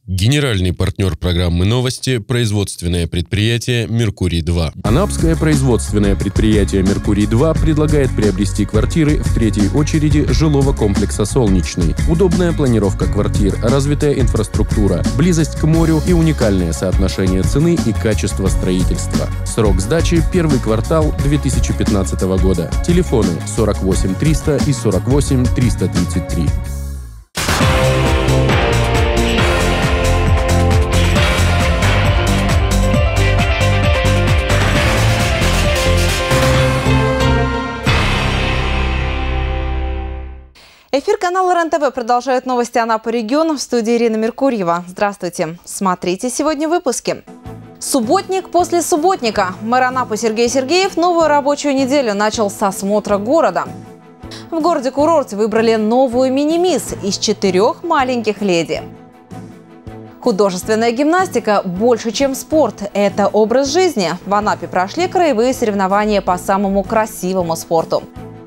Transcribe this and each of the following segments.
Генеральный партнер программы «Новости» – производственное предприятие «Меркурий-2». Анапское производственное предприятие «Меркурий-2» предлагает приобрести квартиры в третьей очереди жилого комплекса «Солнечный». Удобная планировка квартир, развитая инфраструктура, близость к морю и уникальное соотношение цены и качества строительства. Срок сдачи – первый квартал 2015 года. Телефоны 48 300 и 48 333. Эфир канала РЕН-ТВ продолжает новости Анапы региона. В студии Ирина Меркурьева. Здравствуйте. Смотрите сегодня в выпуске. Субботник после субботника. Мэр Анапы Сергей Сергеев новую рабочую неделю начал с осмотра города. В городе-курорте выбрали новую мини-мисс из 4 маленьких леди. Художественная гимнастика больше, чем спорт. Это образ жизни. В Анапе прошли краевые соревнования по самому красивому спорту.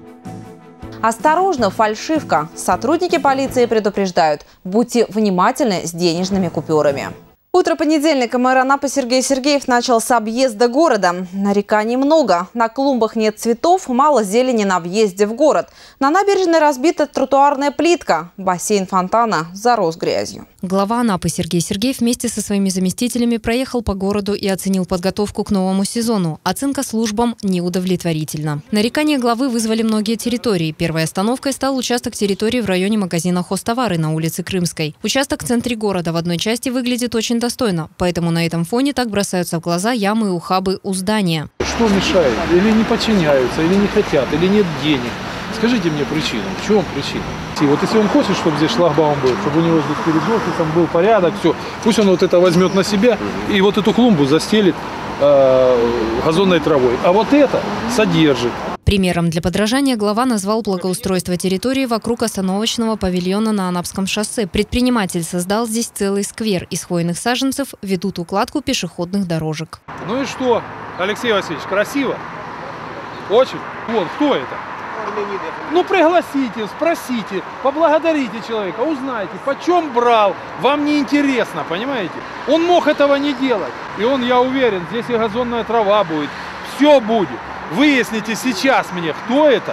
Осторожно, фальшивка. Сотрудники полиции предупреждают: будьте внимательны с денежными купюрами. Утро понедельника мэр Анапы Сергей Сергеев начал с объезда города. Нареканий много. На клумбах нет цветов, мало зелени на въезде в город. На набережной разбита тротуарная плитка. Бассейн фонтана зарос грязью. Глава Анапы Сергей Сергеев вместе со своими заместителями проехал по городу и оценил подготовку к новому сезону. Оценка службам неудовлетворительна. Нарекания главы вызвали многие территории. Первой остановкой стал участок территории в районе магазина «Хозтовары» на улице Крымской. Участок в центре города в одной части выглядит очень достойно, поэтому на этом фоне так бросаются в глаза ямы и ухабы у здания. Что мешает? Или не подчиняются, или не хотят, или нет денег? Скажите мне причину. В чем причина? И вот если он хочет, чтобы здесь шлагбаум был, чтобы у него здесь перед офисом был порядок, все, пусть он вот это возьмет на себя и вот эту клумбу застелит газонной травой. А вот это содержит. Примером для подражания глава назвал благоустройство территории вокруг остановочного павильона на Анапском шоссе. Предприниматель создал здесь целый сквер. Из хвойных саженцев ведут укладку пешеходных дорожек. Ну и что, Алексей Васильевич, красиво? Очень. Вот, кто это? Ну пригласите, спросите, поблагодарите человека, узнайте, почем брал, вам не интересно, понимаете? Он мог этого не делать. И он, я уверен, здесь и газонная трава будет, все будет. Выясните сейчас мне, кто это.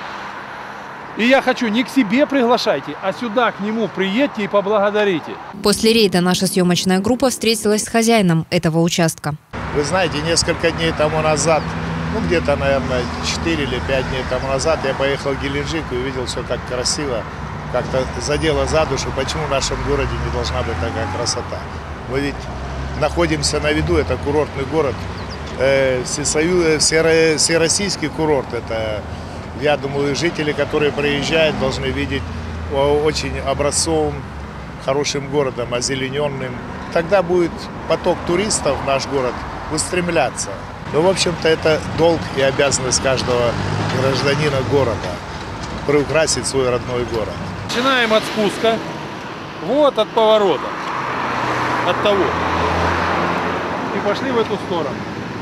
И я хочу, не к себе приглашайте, а сюда к нему приедьте и поблагодарите. После рейда наша съемочная группа встретилась с хозяином этого участка. Вы знаете, несколько дней тому назад, где-то, наверное, 4 или 5 дней тому назад я поехал в Геленджик и увидел все как красиво, как-то задело за душу, почему в нашем городе не должна быть такая красота. Мы ведь находимся на виду, это курортный город, всероссийский курорт. Это, я думаю, жители, которые приезжают, должны видеть очень образцовым, хорошим городом, озелененным. Тогда будет поток туристов в наш город устремляться. Ну, в общем-то, это долг и обязанность каждого гражданина города – приукрасить свой родной город. Начинаем от спуска, вот от поворота, от того. И пошли в эту сторону.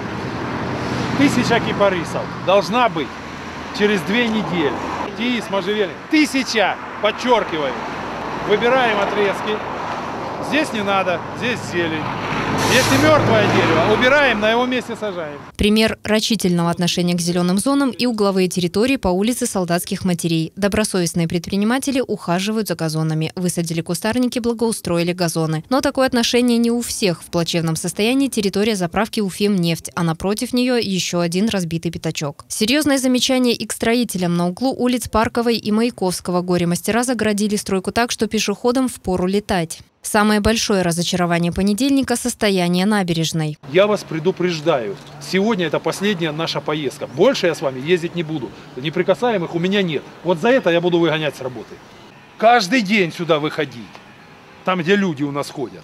1000 кипарисов должна быть через 2 недели. Тис, можжевельник. 1000, подчеркиваю. Выбираем отрезки. Здесь не надо, здесь зелень. Если мертвое дерево, убираем, на его месте сажаем. Пример рачительного отношения к зеленым зонам и угловые территории по улице Солдатских матерей. Добросовестные предприниматели ухаживают за газонами. Высадили кустарники, благоустроили газоны. Но такое отношение не у всех. В плачевном состоянии территория заправки «Уфимнефть», а напротив нее еще один разбитый пятачок. Серьезное замечание и к строителям. На углу улиц Парковой и Маяковского горе-мастера загородили стройку так, что пешеходам впору летать. Самое большое разочарование понедельника – состояние набережной. Я вас предупреждаю, сегодня это последняя наша поездка. Больше я с вами ездить не буду. Неприкасаемых у меня нет. Вот за это я буду выгонять с работы. Каждый день сюда выходить. Там, где люди у нас ходят.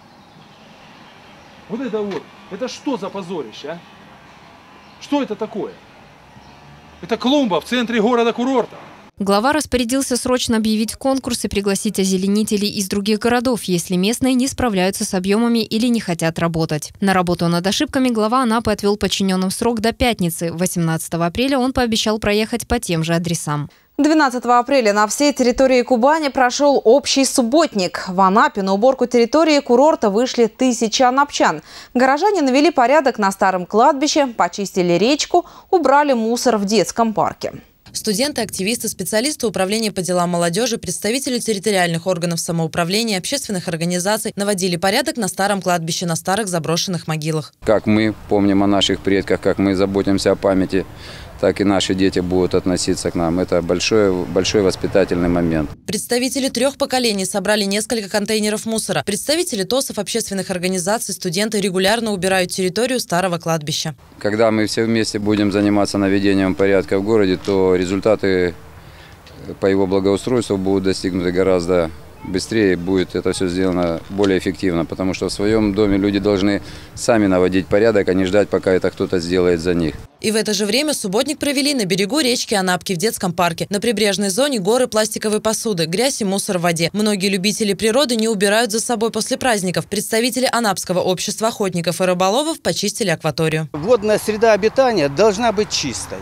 Вот, это что за позорище, а? Что это такое? Это клумба в центре города-курорта. Глава распорядился срочно объявить конкурс и пригласить озеленителей из других городов, если местные не справляются с объемами или не хотят работать. На работу над ошибками глава Анапы отвел подчиненным срок до пятницы. 18 апреля он пообещал проехать по тем же адресам. 12 апреля на всей территории Кубани прошел общий субботник. В Анапе на уборку территории курорта вышли тысячи анапчан. Горожане навели порядок на старом кладбище, почистили речку, убрали мусор в детском парке. Студенты, активисты, специалисты управления по делам молодежи, представители территориальных органов самоуправления, общественных организаций наводили порядок на старом кладбище, на старых заброшенных могилах. Как мы помним о наших предках, как мы заботимся о памяти, так и наши дети будут относиться к нам. Это большой воспитательный момент. Представители 3 поколений собрали несколько контейнеров мусора. Представители ТОСов, общественных организаций, студенты регулярно убирают территорию старого кладбища. Когда мы все вместе будем заниматься наведением порядка в городе, то результаты по его благоустройству будут достигнуты гораздо быстрее, будет это все сделано более эффективно, потому что в своем доме люди должны сами наводить порядок, а не ждать, пока это кто-то сделает за них. И в это же время субботник провели на берегу речки Анапки в детском парке. На прибрежной зоне горы пластиковой посуды, грязь и мусор в воде. Многие любители природы не убирают за собой после праздников. Представители Анапского общества охотников и рыболовов почистили акваторию. Водная среда обитания должна быть чистой.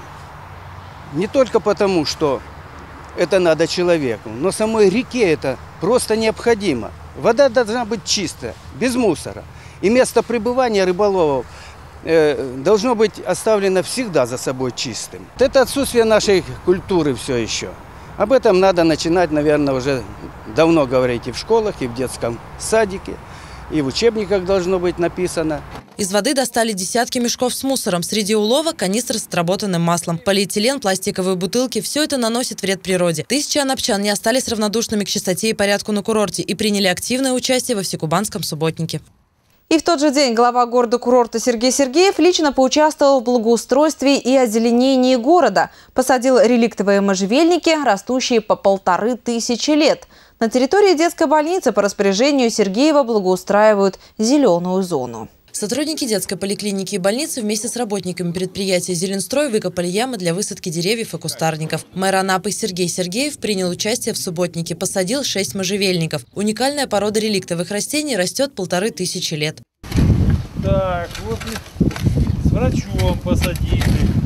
Не только потому, что это надо человеку, но самой реке это просто необходимо. Вода должна быть чистая, без мусора. И место пребывания рыболовов должно быть оставлено всегда за собой чистым. Это отсутствие нашей культуры все еще. Об этом надо начинать, наверное, уже давно говорить и в школах, и в детском садике, и в учебниках должно быть написано. Из воды достали десятки мешков с мусором. Среди улова канистры с отработанным маслом. Полиэтилен, пластиковые бутылки – все это наносит вред природе. Тысячи анапчан не остались равнодушными к чистоте и порядку на курорте и приняли активное участие во всекубанском субботнике. И в тот же день глава города-курорта Сергей Сергеев лично поучаствовал в благоустройстве и озеленении города. Посадил реликтовые можжевельники, растущие по 1500 лет. На территории детской больницы по распоряжению Сергеева благоустраивают зеленую зону. Сотрудники детской поликлиники и больницы вместе с работниками предприятия «Зеленстрой» выкопали ямы для высадки деревьев и кустарников. Мэр Анапы Сергей Сергеев принял участие в субботнике, посадил 6 можжевельников. Уникальная порода реликтовых растений растет 1500 лет. Так, вот с врачом посадили.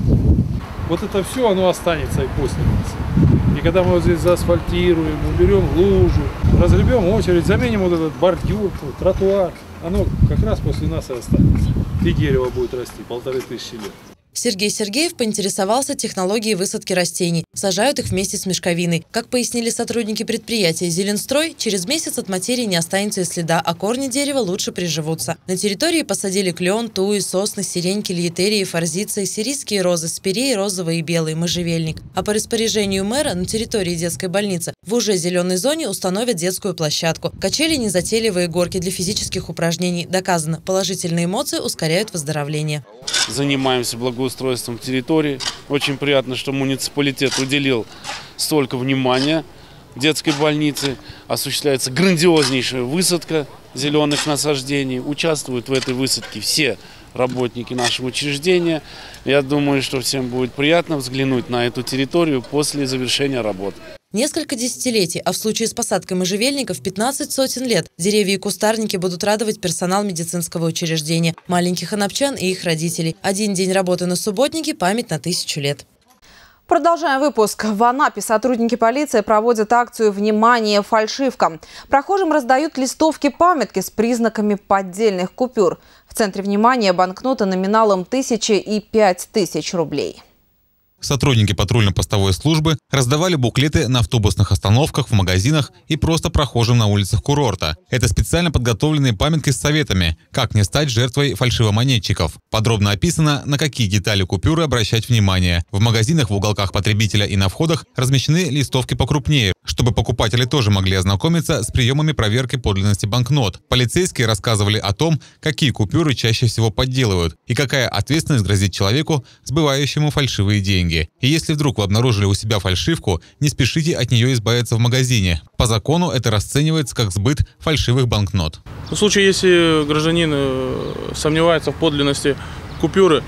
Вот это все, оно останется и после нас. И когда мы вот здесь заасфальтируем, уберем лужу, разгребем очередь, заменим вот этот бордюр, тротуар, оно как раз после нас и останется. И дерево будет расти 1500 лет. Сергей Сергеев поинтересовался технологией высадки растений. Сажают их вместе с мешковиной. Как пояснили сотрудники предприятия «Зеленстрой», через месяц от материи не останется и следа, а корни дерева лучше приживутся. На территории посадили клен, туи, сосны, сирень, кильетерии, форзиции, сирийские розы, спиреи, розовый и белый, можжевельник. А по распоряжению мэра на территории детской больницы в уже зеленой зоне установят детскую площадку. Качели, незатейливые горки для физических упражнений. Доказано, положительные эмоции ускоряют выздоровление. Занимаемся благоустройством территории. Очень приятно, что муниципалитет уделил столько внимания детской больнице. Осуществляется грандиознейшая высадка зеленых насаждений. Участвуют в этой высадке все работники нашего учреждения. Я думаю, что всем будет приятно взглянуть на эту территорию после завершения работ. Несколько десятилетий, а в случае с посадкой можжевельников 15 сотен лет. Деревья и кустарники будут радовать персонал медицинского учреждения, маленьких анапчан и их родителей. Один день работы на субботнике – память на 1000 лет. Продолжаем выпуск. В Анапе сотрудники полиции проводят акцию «Внимание, фальшивка». Прохожим раздают листовки-памятки с признаками поддельных купюр. В центре внимания банкноты номиналом 1000 и 5000 рублей. Сотрудники патрульно-постовой службы раздавали буклеты на автобусных остановках, в магазинах и просто прохожим на улицах курорта. Это специально подготовленные памятки с советами, как не стать жертвой фальшивомонетчиков. Подробно описано, на какие детали купюры обращать внимание. В магазинах, в уголках потребителя и на входах размещены листовки покрупнее, чтобы покупатели тоже могли ознакомиться с приемами проверки подлинности банкнот. Полицейские рассказывали о том, какие купюры чаще всего подделывают и какая ответственность грозит человеку, сбывающему фальшивые деньги. И если вдруг вы обнаружили у себя фальшивку, не спешите от нее избавиться в магазине. По закону это расценивается как сбыт фальшивых банкнот. В случае, если гражданин сомневается в подлинности купюры,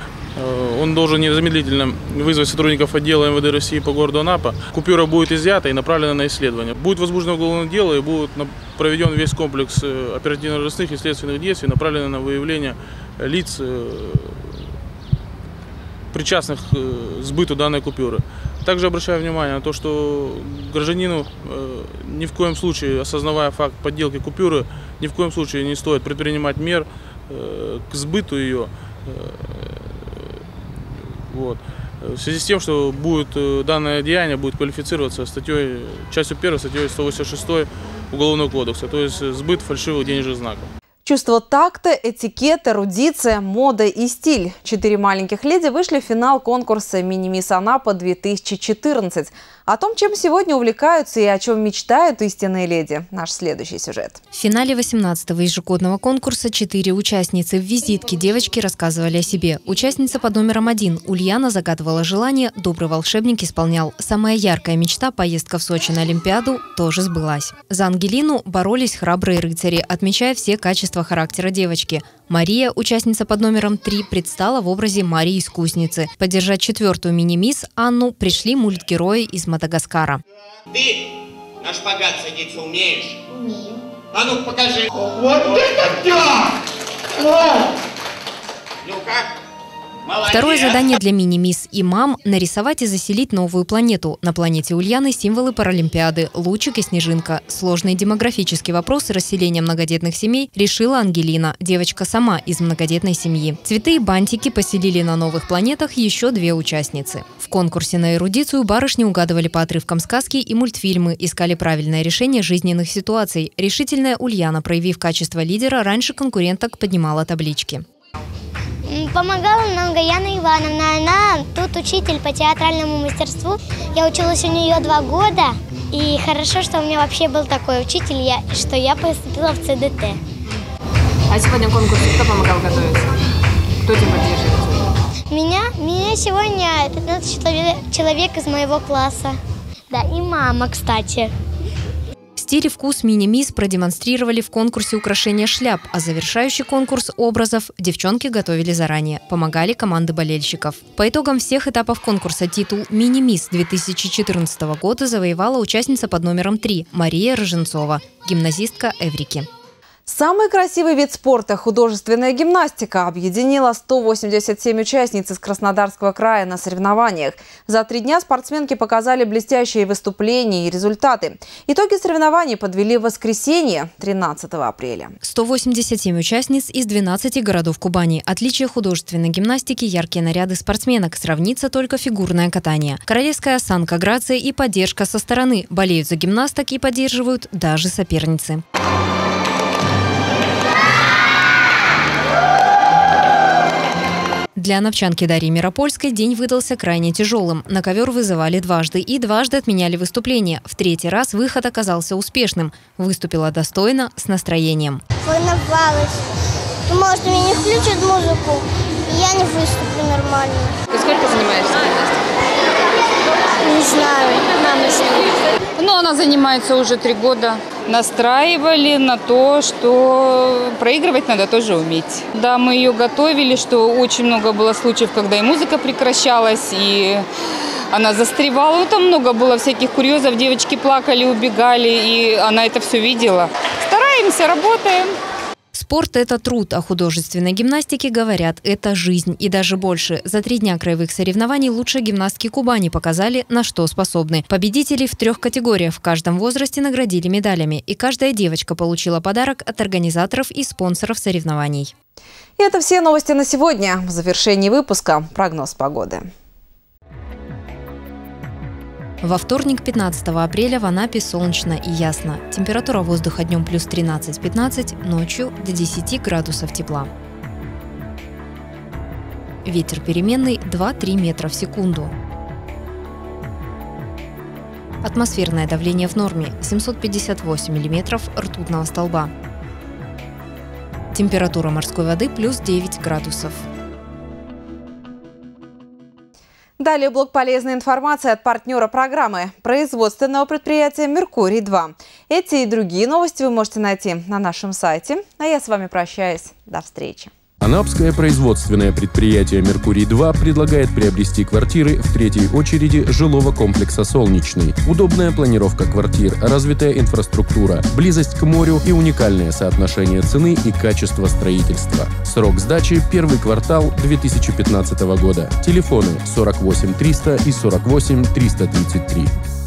он должен незамедлительно вызвать сотрудников отдела МВД России по городу Анапа. Купюра будет изъята и направлена на исследование. Будет возбуждено уголовное дело и будет проведен весь комплекс оперативно-розыскных и следственных действий, направленных на выявление лиц, причастных к сбыту данной купюры. Также обращаю внимание на то, что гражданину ни в коем случае, осознавая факт подделки купюры, ни в коем случае не стоит предпринимать мер к сбыту ее. Вот. В связи с тем, что данное деяние будет квалифицироваться частью 1 статьей 186 Уголовного кодекса, то есть сбыт фальшивых денежных знаков. Чувство такта, этикет, эрудиция, мода и стиль. 4 маленьких леди вышли в финал конкурса «Мини-мисс Анапа-2014». О том, чем сегодня увлекаются и о чем мечтают истинные леди. Наш следующий сюжет. В финале 18-го ежегодного конкурса 4 участницы. В визитке девочки рассказывали о себе. Участница под номером 1 Ульяна загадывала желание, добрый волшебник исполнял. Самая яркая мечта – поездка в Сочи на Олимпиаду – тоже сбылась. За Ангелину боролись храбрые рыцари, отмечая все качества характера девочки. Мария, участница под номером 3, предстала в образе Марии-искусницы. Поддержать 4-ю мини-мисс Анну пришли мультгерои из Мадагаскара. Ты на шпагат садиться умеешь? Умею. А ну покажи. Вот это да! Ну-ка. Молодец. Второе задание для мини-мисс и мам – нарисовать и заселить новую планету. На планете Ульяны символы Паралимпиады – лучик и снежинка. Сложные демографические вопросы расселения многодетных семей решила Ангелина. Девочка сама из многодетной семьи. Цветы и бантики поселили на новых планетах еще 2 участницы. В конкурсе на эрудицию барышни угадывали по отрывкам сказки и мультфильмы, искали правильное решение жизненных ситуаций. Решительная Ульяна, проявив качество лидера, раньше конкуренток поднимала таблички. Помогала нам Гаяна Ивановна. Она тут учитель по театральному мастерству. Я училась у нее 2 года. И хорошо, что у меня вообще был такой учитель, что я поступила в ЦДТ. А сегодня конкурс кто помогал готовиться? Кто тебя поддерживает? Меня сегодня 15 человек из моего класса. Да, и мама, кстати. Стиль и вкус мини-мисс продемонстрировали в конкурсе украшения шляп, а завершающий конкурс образов девчонки готовили заранее. Помогали команды болельщиков. По итогам всех этапов конкурса титул «Мини-мисс» 2014 года завоевала участница под номером 3 Мария Роженцова, гимназистка Эврики. Самый красивый вид спорта – художественная гимнастика – объединила 187 участниц из Краснодарского края на соревнованиях. За 3 дня спортсменки показали блестящие выступления и результаты. Итоги соревнований подвели в воскресенье, 13 апреля. 187 участниц из 12 городов Кубани. Отличие художественной гимнастики – яркие наряды спортсменок. Сравнится только фигурное катание. Королевская осанка, грация и поддержка со стороны. Болеют за гимнасток и поддерживают даже соперницы. Для новчанки Дарьи Миропольской день выдался крайне тяжелым. На ковер вызывали дважды и дважды отменяли выступление. В 3-й раз выход оказался успешным. Выступила достойно, с настроением. Волновалась. Думала, что мне не включат музыку, и я не выступлю нормально. Ты сколько занимаешься гимнастикой? Не знаю, мама знает. Ну, она занимается уже 3 года. Настраивали на то, что проигрывать надо тоже уметь. Да, мы ее готовили, что очень много было случаев, когда и музыка прекращалась, и она застревала. Ну, там много было всяких курьезов, девочки плакали, убегали, и она это все видела. Стараемся, работаем. Спорт – это труд, а художественной гимнастике говорят – это жизнь. И даже больше. За 3 дня краевых соревнований лучшие гимнастки Кубани показали, на что способны. Победителей в 3 категориях в каждом возрасте наградили медалями. И каждая девочка получила подарок от организаторов и спонсоров соревнований. И это все новости на сегодня. В завершении выпуска прогноз погоды. Во вторник, 15 апреля, в Анапе солнечно и ясно. Температура воздуха днем плюс 13-15, ночью до 10 градусов тепла. Ветер переменный 2-3 метра в секунду. Атмосферное давление в норме 758 миллиметров ртутного столба. Температура морской воды плюс 9 градусов. Далее блок полезной информации от партнера программы – производственного предприятия «Меркурий-2». Эти и другие новости вы можете найти на нашем сайте. А я с вами прощаюсь. До встречи. Анапское производственное предприятие «Меркурий-2» предлагает приобрести квартиры в третьей очереди жилого комплекса «Солнечный». Удобная планировка квартир, развитая инфраструктура, близость к морю и уникальное соотношение цены и качества строительства. Срок сдачи – первый квартал 2015 года. Телефоны 48 300 и 48 333.